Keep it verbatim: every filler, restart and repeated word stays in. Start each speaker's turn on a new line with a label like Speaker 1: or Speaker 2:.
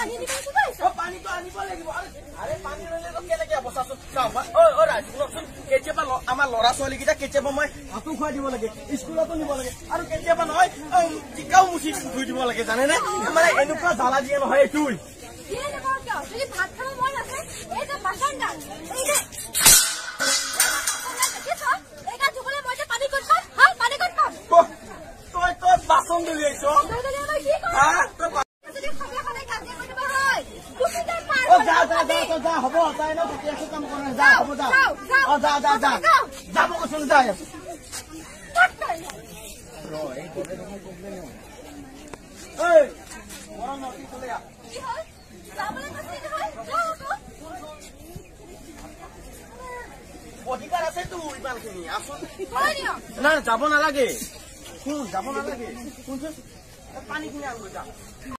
Speaker 1: পানী দিব গৈছ
Speaker 2: অ পানীটো আনিব লাগিব আৰে পানী ললে তো কেনেকে অৱস্থাচোন ঐ ঐ ৰাজ শুনকচোন কেতিয়াবা আমাৰ ল'ৰা ছোৱালীকেইটা কেতিয়াবা মই ভাতো খুৱাই দিব লাগে স্কুলতো নিব লাগে আৰু কেতিয়াবা নহয় টিকাও মুচি ধুই দিব লাগে জানেনে মানে এনেকুৱা জ্বালা দিয়ে নহয় এইটোই
Speaker 1: ভাত খাব মন আছে এই যে বাচন ডাল এই যে
Speaker 2: বাচন ধুইছ হ'ব তাই ন থাকি আছো কাম কৰা যা হ'ব যা অ যা যা যা যাব কৈছো যাই আছো অধিকাৰ আছে তো ইমানখিনি আছো না যাব নালাগে শুন যাব নালাগে শুনচোন পানী কিনে আনগৈ যা